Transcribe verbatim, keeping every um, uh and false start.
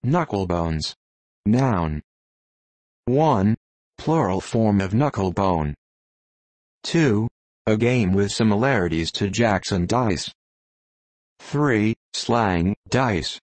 Knucklebones. Noun. one. Plural form of knucklebone. two. A game with similarities to jacks and dice. three. Slang, dice.